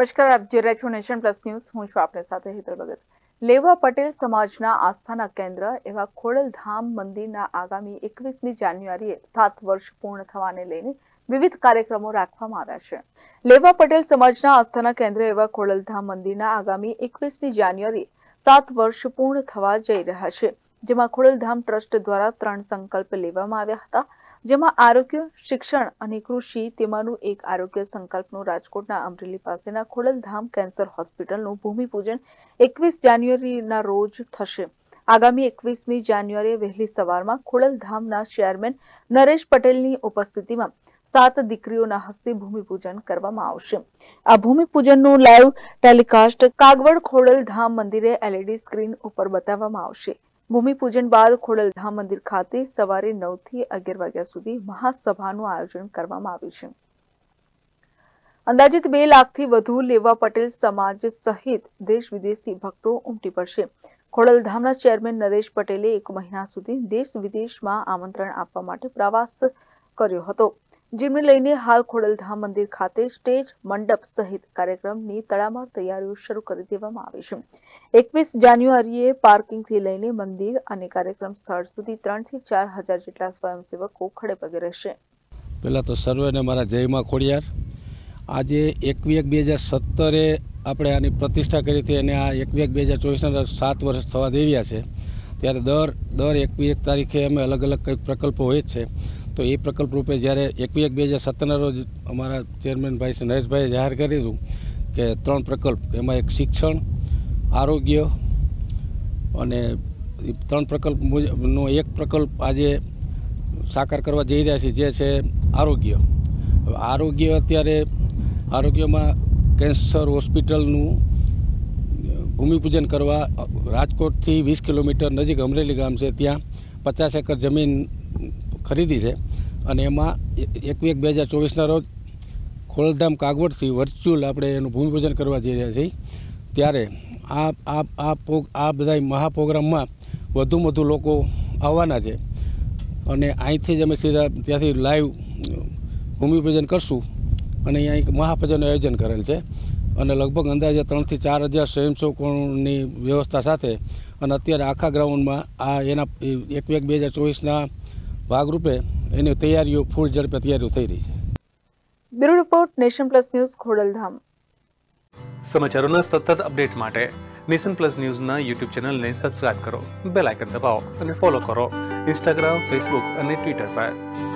નમસ્કાર, આપ જોઈ રહ્યા છો નેશન પ્લસ ન્યૂઝ. હું છું આપની સાથે હેતલ ભગત. લેવા પટેલ સમાજના આસ્થાના કેન્દ્ર એવા ખોડલધામ મંદિરના આગામી 21મી જાન્યુઆરીએ 7 વર્ષ પૂર્ણ થવાને લઈને વિવિધ કાર્યક્રમો રાખવામાં આવ્યા છે. લેવા પટેલ સમાજના આસ્થાના કેન્દ્ર એવા ખોડલધામ મંદિરના આગામી 21મી જાન્યુઆરીએ 7 વર્ષ પૂર્ણ થવા જઈ રહ્યા છે, જેમાં ખોડલધામ ટ્રસ્ટ દ્વારા 3 સંકલ્પ લેવામાં આવ્યા હતા, જેમાં આરોગ્ય, શિક્ષણ અને કૃષિ તેમાંનું એક આરોગ્ય સંકલ્પનું રાજકોટના અમરેલી પાસેના ખોડલધામ કેન્સર હોસ્પિટલનું ભૂમિપૂજન 21 જાન્યુઆરીના રોજ થશે. આગામી 21મી જાન્યુઆરીએ વહેલી સવારમાં ખોડલધામના ચેરમેન નરેશ પટેલની ઉપસ્થિતિમાં 7 દીકરીઓના હસ્તે ભૂમિપૂજન કરવામાં આવશે. આ ભૂમિપૂજનનું લાઈવ ટેલિકાસ્ટ કાગવડ ખોડલધામ મંદિરે LED સ્ક્રીન ઉપર બતાવવામાં આવશે. ભૂમિપૂજન બાદ ખોડલધામ મંદિર ખાતે સવારે 9 થી 11 વાગ્યા સુધી મહાસભાનું આયોજન કરવામાં આવ્યું છે. અંદાજિત 2 લાખથી વધુ લેવા પટેલ સમાજ સહિત દેશ વિદેશથી ભક્તો ઉમટી પડશે. ખોડલધામના ચેરમેન નરેશ પટેલે 1 મહિના સુધી દેશ વિદેશમાં આમંત્રણ આપવા માટે પ્રવાસ કર્યો હતો, જેમને લઈને હાલ ખોડલધામ મંદિર ખાતે સ્ટેજ, મંડપ સહિત કાર્યક્રમની તડામાર તૈયારીઓ શરૂ કરી દેવામાં આવી છે. 21 જાન્યુઆરીએ પાર્કિંગથી લઈને મંદિર અને કાર્યક્રમ સ્થળ સુધી 3 થી 4 હજાર જેટલા સ્વયંસેવકો ખડેપગે રહેશે. પહેલા તો સર્વેને મારા જયમાં ખોડિયાર. આજે 21/2017 આપણે આની પ્રતિષ્ઠા કરી હતી અને આ 21/2024 7 વર્ષ થવા દઈ રહ્યા છે. ત્યારે દર 21 તારીખે અમે અલગ અલગ કંઈક પ્રકલ્પો હોય જ છે. તો એ પ્રકલ્પ રૂપે જ્યારે 21/2017 રોજ અમારા ચેરમેન ભાઈ શ્રી નરેશભાઈએ જાહેર કર્યું કે 3 પ્રકલ્પ, એમાં એક શિક્ષણ, આરોગ્ય અને 3 પ્રકલ્પ મુજબનો એક પ્રકલ્પ આજે સાકાર કરવા જઈ રહ્યા છે, જે છે આરોગ્ય. આરોગ્ય અત્યારે આરોગ્યમાં કેન્સર હોસ્પિટલનું ભૂમિપૂજન કરવા રાજકોટથી 20 કિલોમીટર નજીક અમરેલી ગામ છે, ત્યાં 50 એકર જમીન ખરીદી છે અને એમાં 21/2024 રોજ ખોડલધામ કાગવડથી વર્ચ્યુઅલ આપણે એનું ભૂમિપૂજન કરવા જઈ રહ્યા છીએ. ત્યારે આ બધા મહાપ્રોગ્રામમાં વધુમાં વધુ લોકો આવવાના છે અને અહીંથી જ અમે સીધા ત્યાંથી લાઈવ ભૂમિપૂજન કરશું અને અહીંયા એક મહાપૂજનનું આયોજન કરેલ છે અને લગભગ અંદાજે 3 થી 4 હજાર સ્વયંસેવકોની વ્યવસ્થા સાથે અને અત્યારે આખા ગ્રાઉન્ડમાં આ એના 21/2024ના ભાગરૂપે એની તૈયારીઓ ફૂલ ઝડપે તૈયારીઓ થઈ રહી છે. Bureau report, nation plus news, Khodaldham. સમાચારોના સતત અપડેટ માટે નેશન પ્લસ ન્યૂઝના YouTube ચેનલને સબસ્ક્રાઇબ કરો, બેલ આઇકન દબાવો અને ફોલો કરો Instagram, Facebook અને Twitter પર.